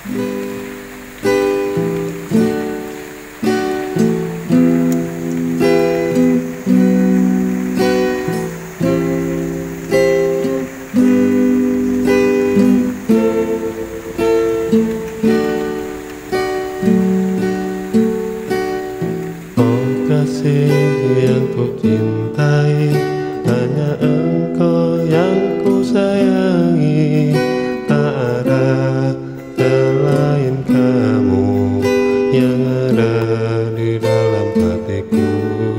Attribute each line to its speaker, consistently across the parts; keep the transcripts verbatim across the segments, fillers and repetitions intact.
Speaker 1: Kasih yang ku cintai, hanya engkau yang ku sayangi. Tak ada selain kamu yang ada di dalam hatiku.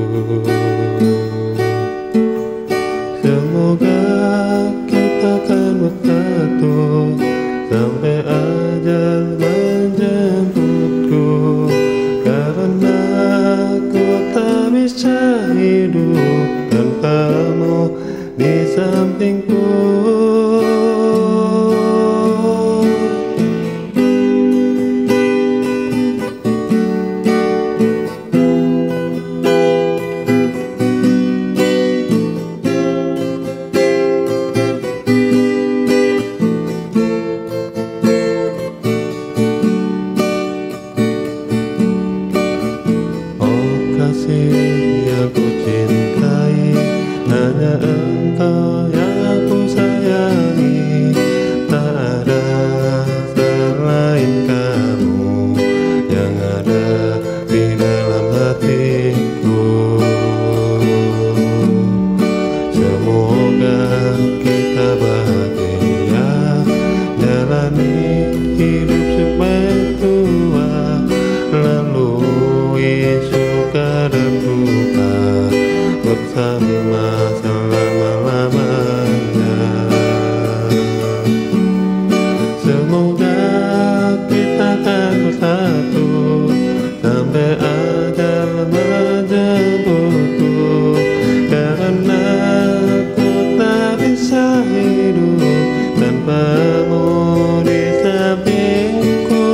Speaker 1: Semoga kita akan bersatu sampai ajal menjemputku, karena ku tak bisa hidup tanpamu di sampingku. Kasih yang ku cintai, hanya engkau yang aku sayangi. Tak ada selain kamu yang ada di dalam hatiku. Semoga kita bahagia jalani hidup sampai tua, lalui suka dan duka bersama selama-lamanya. Semoga kita akan bersatu sampai ajal menjemputku, karena ku tak bisa hidup tanpamu di sampingku.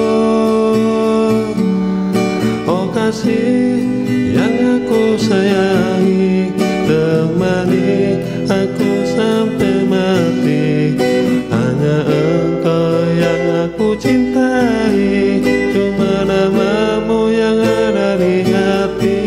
Speaker 1: Oh kasih yang aku sayangi, temani aku sampai mati. Hanya engkau yang aku cintai, cuma namamu yang ada di hati.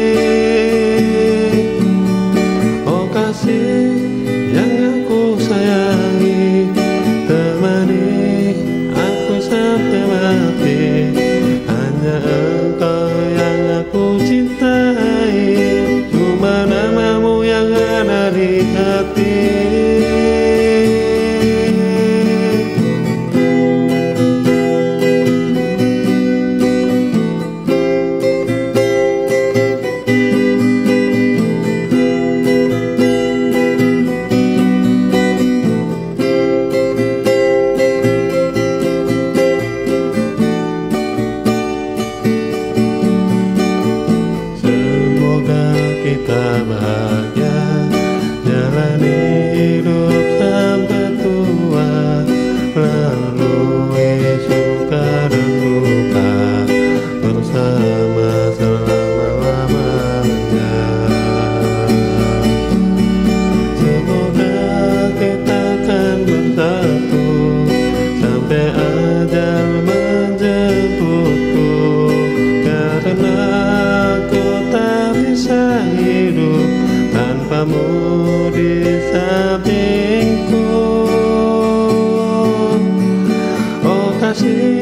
Speaker 1: Oh kasih yang aku sayangi, temani aku sampai mati. Hanya engkau yang aku cintai, cuma namamu yang ada di hati. Kita bahagia jalani hidup sampai tua, lalui suka dan duka bersama selama-lamanya. Semoga kita akan bersatu sampai ajal menjemputku, karena ku tak bisa hidup tanpamu di sampingku. Oh kasih